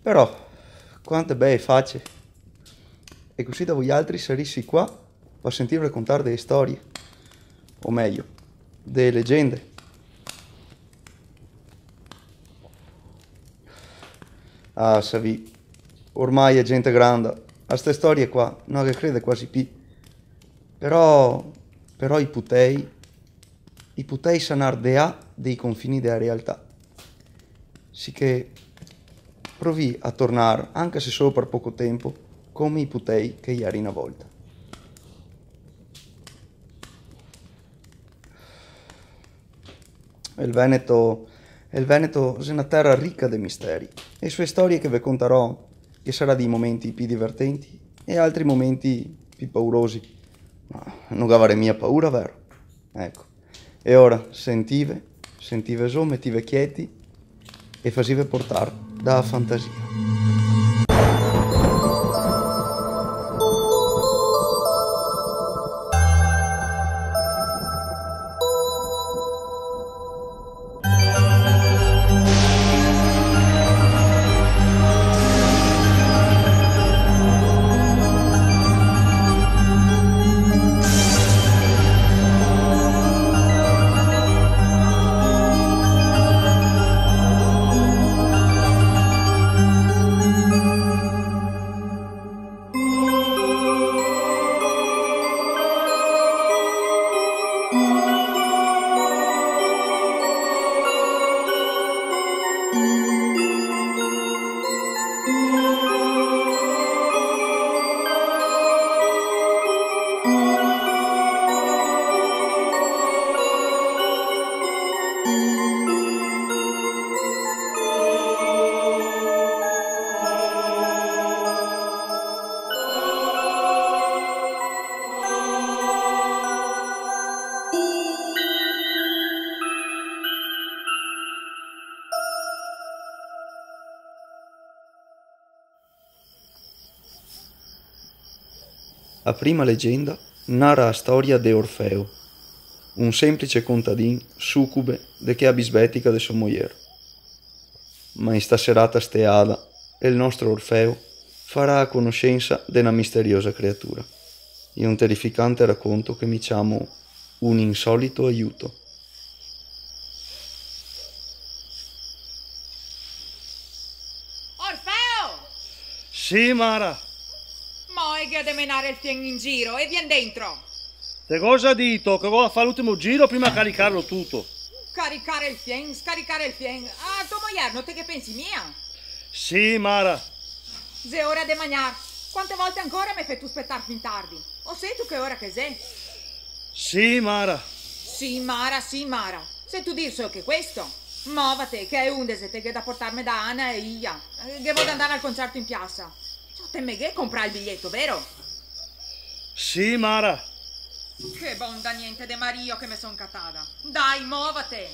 Però, quante bei facce. E così da voi altri sarissi qua per sentire raccontare delle storie. O meglio, delle leggende. Ah, Savi, ormai è gente grande. A ste storie qua non che crede quasi più. Però i putei sanar de a dei confini della realtà. Sì che provi a tornare, anche se solo per poco tempo, come i putei che ieri una volta. Il Veneto è una terra ricca di misteri e sue storie che vi conterò, che sarà di momenti più divertenti e altri momenti più paurosi. Ma non avere mia paura, vero? Ecco. E ora sentive so, mettive quieti e fasive portare da fantasia. La prima leggenda narra la storia di Orfeo, un semplice contadin succube de che abisbetica de sua moglie. Ma in sta serata steada, il nostro Orfeo farà a conoscenza di una misteriosa creatura, in un terrificante racconto che mi chiamo Un insolito aiuto. Orfeo! Sì, Mara. Mo' è che a menare il fieno in giro e vien dentro. Te cosa dito? Che vuoi fare l'ultimo giro prima di caricarlo tutto? Caricare il fieno, scaricare il fieno. Ah, tua moglie, non te che pensi mia? Sì, Mara. È ora di mangiare. Quante volte ancora mi fai tu aspettare fin tardi? O sei tu che ora che sei? Sì, Mara. Sì, Mara, sì, Mara. Se tu dir so che questo. Movate, che è un desete che da portarmi da Anna e Ia. Che voglio andare al concerto in piazza. Ciò te me che comprare il biglietto, vero? Sì, Mara. Che bonda niente de Mario che me son catata. Dai, movate.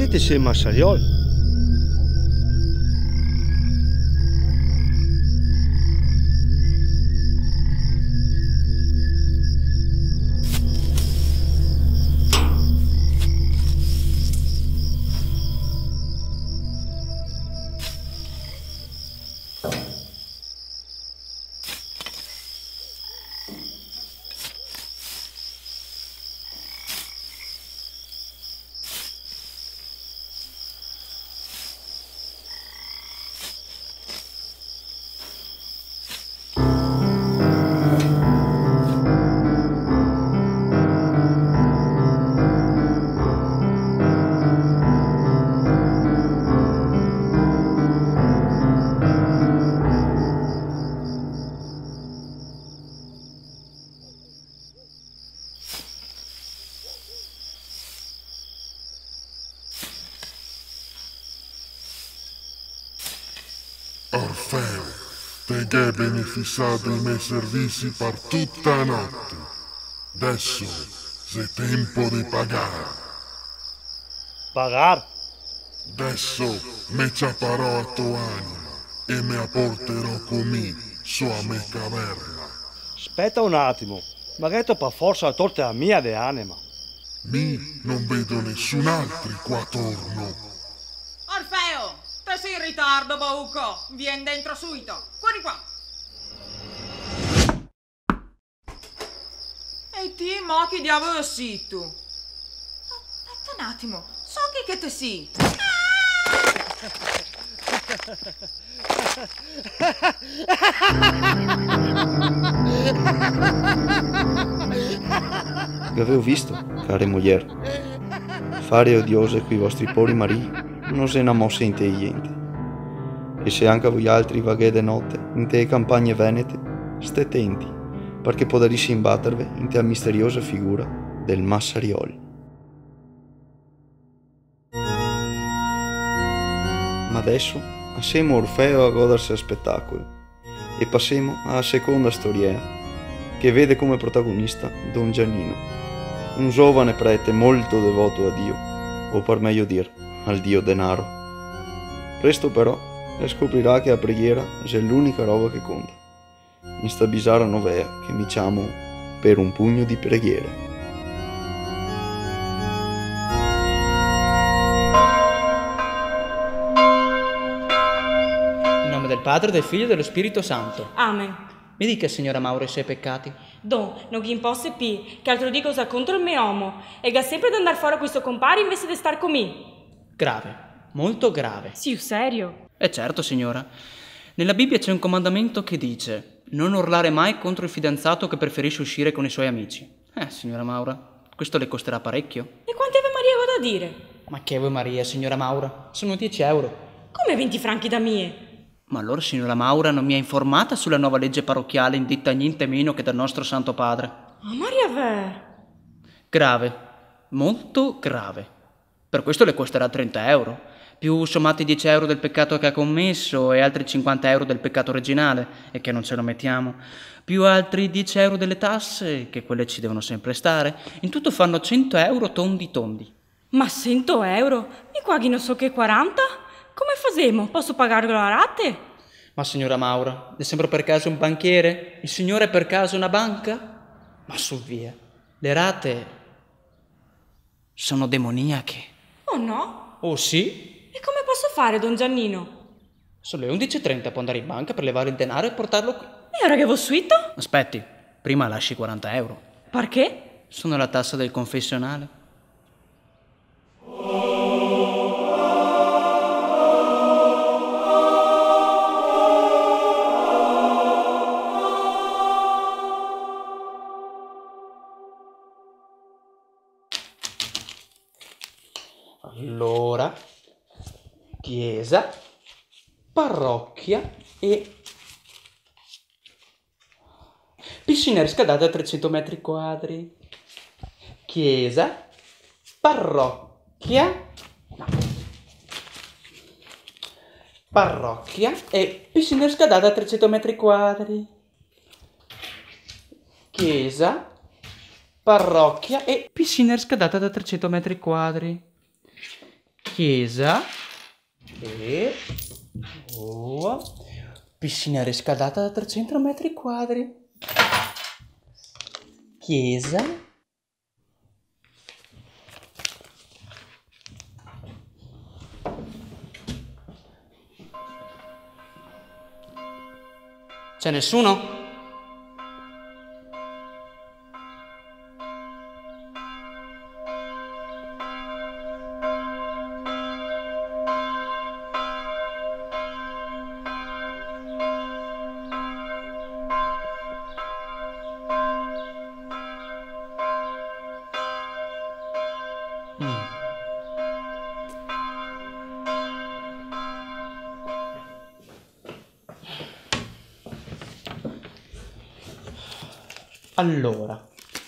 sapete se è Massariol? Orfeo, te che beneficiato i miei servizi per tutta la notte. Adesso è tempo di pagare. Pagar? Adesso me ciaparò a tua anima e me la porterò con me sulla mia caverna. Aspetta un attimo, magari per forza la torta a mia di anima. Mi non vedo nessun altro qua attorno. Orfeo, te sei in ritardo, Bauco. Vieni dentro subito. Fuori qua. E ti, mo che diavolo sei tu? Aspetta un attimo, so che te sei. Vi avevo visto, care moglie. Fare odiose coi vostri poveri mariti non se ne mosse intelligente. E se anche voi altri vaghete notte in te campagne venete, state attenti, perché potreste imbattervi in te misteriosa figura del Massariol. Ma adesso passiamo Orfeo a godersi lo spettacolo e passiamo alla seconda storia che vede come protagonista Don Giannino, un giovane prete molto devoto a Dio, o per meglio dire al Dio denaro. Presto però scoprirà che la preghiera è l'unica roba che conta, in sta bizzarra novea che mi chiamo Per un pugno di preghiere. In nome del Padre, del Figlio e dello Spirito Santo. Amen. Mi dica, signora Mauro, i suoi peccati. Don, non chi imposse pi, che altro dico usa contro il mio uomo, e ga sempre ad andare fuori a questo compare invece di star con me. Grave, molto grave. Sì, serio? Certo, signora. Nella Bibbia c'è un comandamento che dice: non urlare mai contro il fidanzato che preferisce uscire con i suoi amici. Signora Maura, questo le costerà parecchio. E quante Ave Maria ho da dire? Ma che Ave Maria, signora Maura? Sono 10 euro. Come 20 franchi da mie? Ma allora, signora Maura, non mi ha informata sulla nuova legge parrocchiale indetta niente meno che dal nostro Santo Padre? Ah, Maria ver. Grave, molto grave. Per questo le costerà 30 euro, più sommati 10 euro del peccato che ha commesso e altri 50 euro del peccato originale, e che non ce lo mettiamo, più altri 10 euro delle tasse, che quelle ci devono sempre stare. In tutto fanno 100 euro tondi tondi. Ma 100 euro? Mi quaghi non so che 40? Come fasemo? Posso pagarlo a rate? Ma signora Maura, è sempre per caso un banchiere? Il signore è per caso una banca? Ma su via, le rate sono demoniache. Oh no? Oh sì? E come posso fare, don Giannino? Sono le 11:30, può andare in banca per levare il denaro e portarlo qui. E ora che vo suito? Aspetti, prima lasci 40 euro. Perché? Sono la tassa del confessionale. Allora, chiesa, parrocchia e piscina riscaldata a 300 metri quadri. Chiesa, parrocchia e piscina riscaldata a 300 metri quadri. Chiesa, parrocchia e piscina riscaldata da 300 metri quadri. chiesa e piscina riscaldata da 300 metri quadri. Chiesa. C'è nessuno? Allora,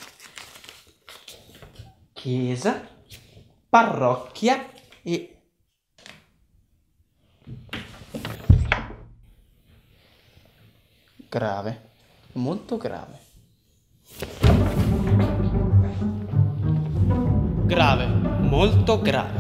chiesa, parrocchia e... grave, molto grave. Grave, molto grave.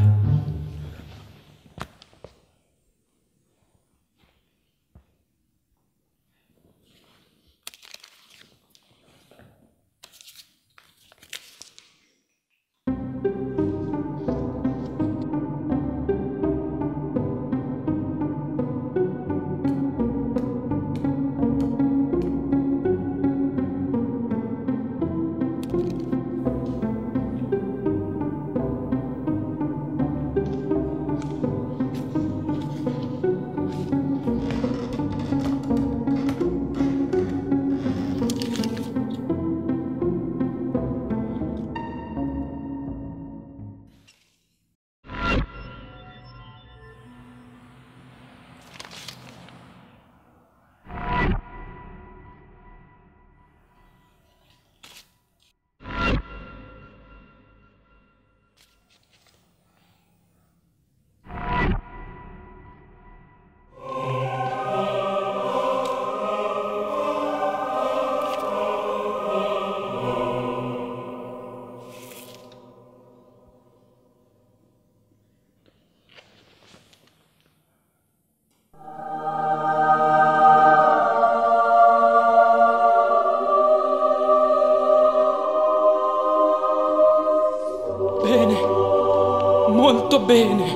Bene, molto bene.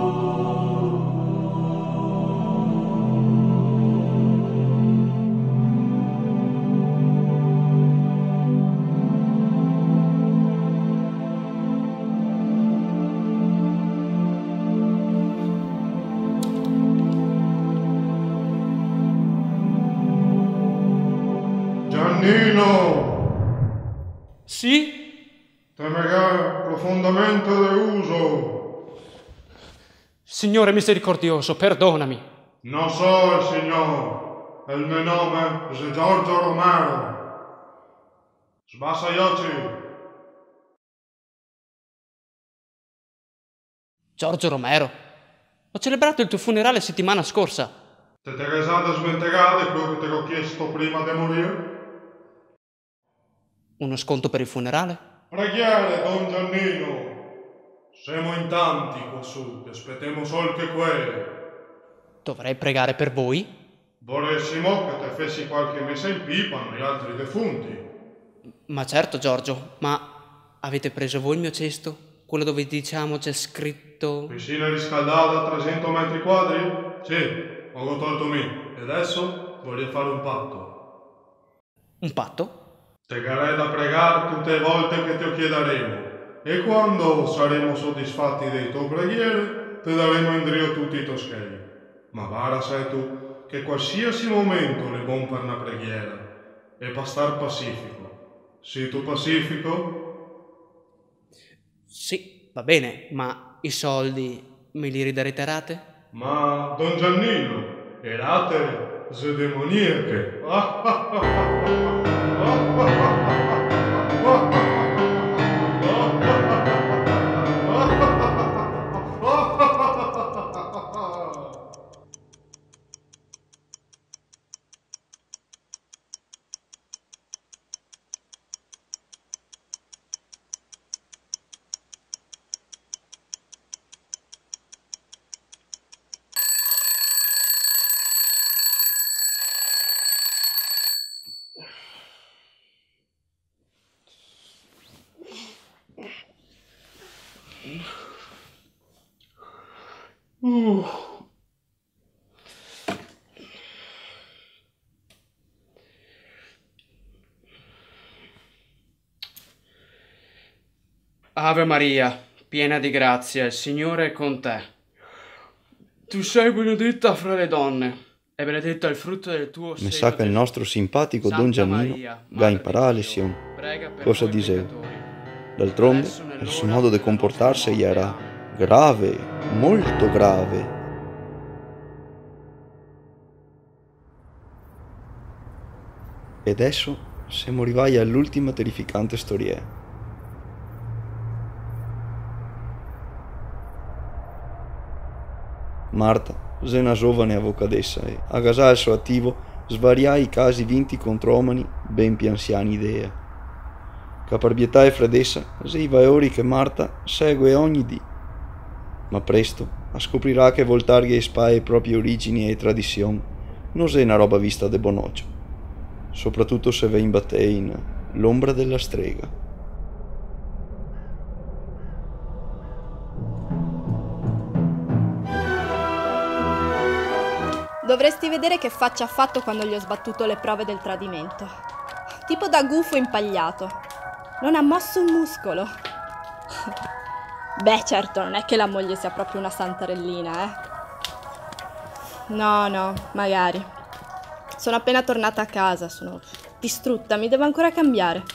Giannino! Sì? Temerei profondamente deuso. Signore misericordioso, perdonami. Non so il signor. Il mio nome è Giorgio Romero. Sbassa gli occhi. Giorgio Romero, ho celebrato il tuo funerale settimana scorsa. Ti te risate smentegare quello che te l'ho chiesto prima di morire? Uno sconto per il funerale? Preghiere, don Giannino. Siamo in tanti quassù, ti aspettiamo solo che quelli. Dovrei pregare per voi? Vorressimo che te fessi qualche messa in pipa negli altri defunti. Ma certo, Giorgio, ma avete preso voi il mio cesto? Quello dove diciamo c'è scritto... Piscina riscaldata a 300 metri quadri? Sì, ho tolto me. E adesso voglio fare un patto. Un patto? Te darei da pregare tutte le volte che te chiederemo. E quando saremo soddisfatti dei tuoi preghiere, te daremo in drio tutti i toschelli. Ma bara sai tu che qualsiasi momento è buon per una preghiera e per star pacifico. Sei tu pacifico? Sì, va bene, ma i soldi me li ridarete a rate? Ma, don Giannino, erate demoniache. Ave Maria, piena di grazia, il Signore è con te. Tu sei benedetta fra le donne, e benedetto è il frutto del tuo Me seno. sa che il nostro simpatico Don Giannino ga imparà la lezione. Cosa dicevo? D'altronde, il suo modo di comportarsi era grave, molto grave. E adesso siamo arrivati all'ultima terrificante storia. Marta è una giovane avvocatessa e, a casa al suo attivo, svaria i casi vinti contro uomini ben più anziani di ea. Che per pietà e freddezza si va ora che Marta segue ogni dì. Ma presto scoprirà che voltargli le spalle le proprie origini e tradizioni non è una roba vista de bonoccio, soprattutto se va in battaglia in l'ombra della strega. Dovresti vedere che faccia ha fatto quando gli ho sbattuto le prove del tradimento. Tipo da gufo impagliato. Non ha mosso un muscolo. Beh, certo, non è che la moglie sia proprio una santarellina, eh. No, magari. Sono appena tornata a casa, sono distrutta, mi devo ancora cambiare.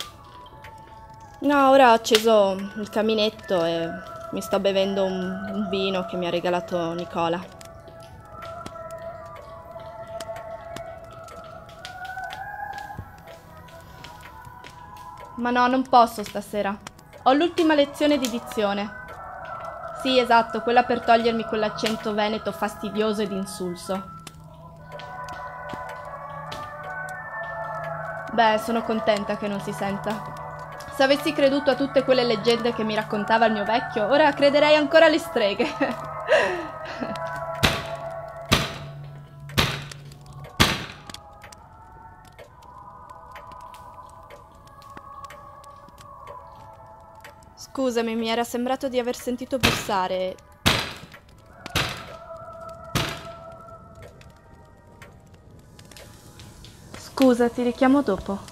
No, ora ho acceso il caminetto e mi sto bevendo un vino che mi ha regalato Nicola. Ma no, non posso stasera. Ho l'ultima lezione di dizione. Sì, esatto, quella per togliermi quell'accento veneto fastidioso ed insulso. Beh, sono contenta che non si senta. Se avessi creduto a tutte quelle leggende che mi raccontava il mio vecchio, ora crederei ancora alle streghe. Scusami, mi era sembrato di aver sentito bussare. Scusa, ti richiamo dopo.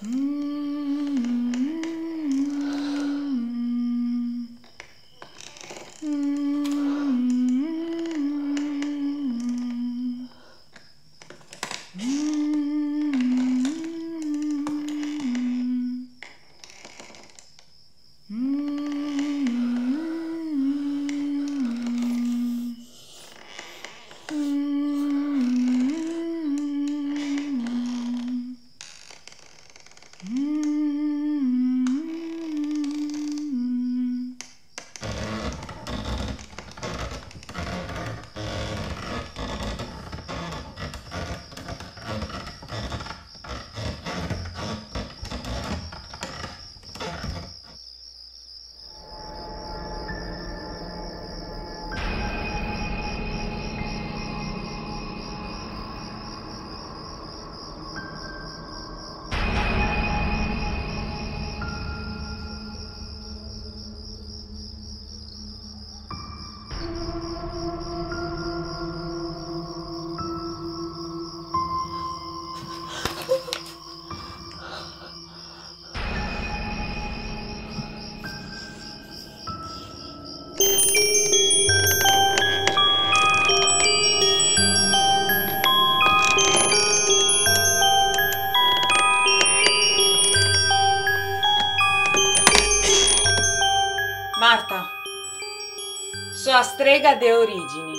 Marta, sono strega de origini.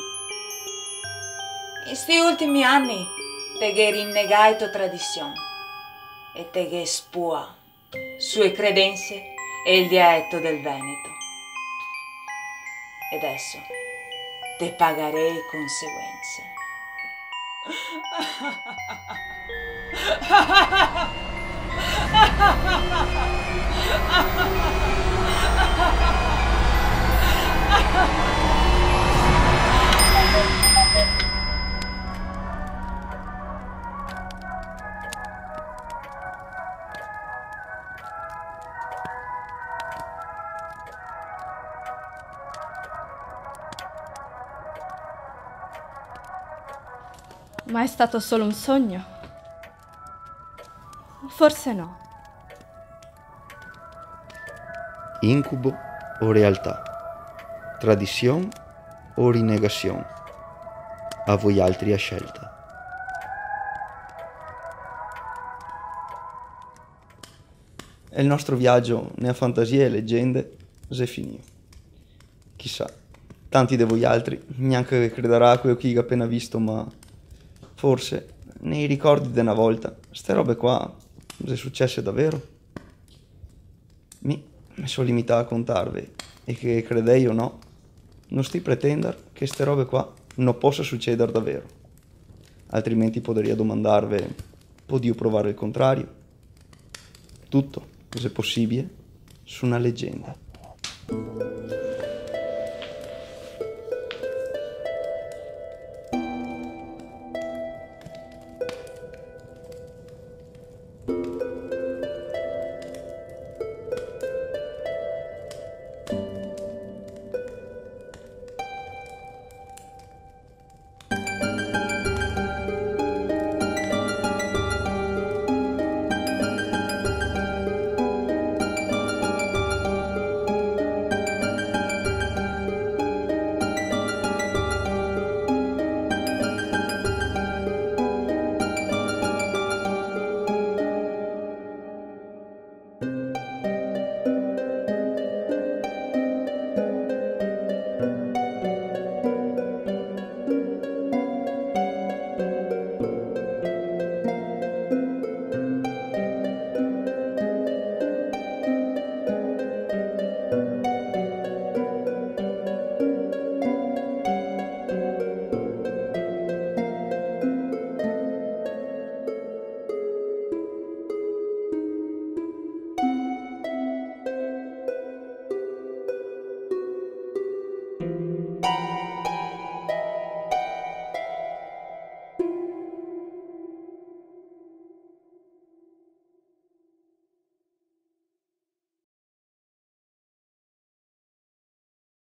In sti ultimi anni te che rinnegato tradizione e te che spua sue credenze e il dialetto del Veneto. E adesso te pagherei conseguenze. Ma è stato solo un sogno? Forse no. Incubo o realtà? Tradizione o rinnegazione? A voi altri a scelta. E il nostro viaggio nella fantasia e leggende è finito. Chissà, tanti di voi altri neanche crederà a quello che ho appena visto, ma forse nei ricordi di una volta ste robe qua è successe davvero. Mi sono limitato a contarvi e che credei o no, non sti pretendere che ste robe qua non possa succedere davvero. Altrimenti potrei domandarvi, podio provare il contrario? Tutto, se possibile, su una leggenda.